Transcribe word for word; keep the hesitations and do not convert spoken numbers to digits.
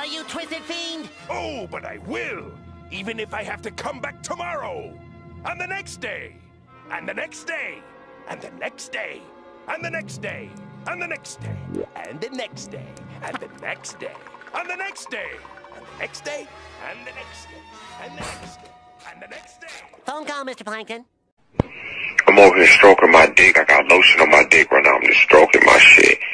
die, you twisted fiend! Oh, but I will! Even if I have to come back tomorrow! And the next day! And the next day! And the next day! And the next day! And the next day! And the next day! And the next day! And the next day! And the next day! And the next day! And the next day! And the next day! Phone call, Mister Plankton. I'm over here stroking my dick. I got lotion on my dick right now. I'm just stroking my shit.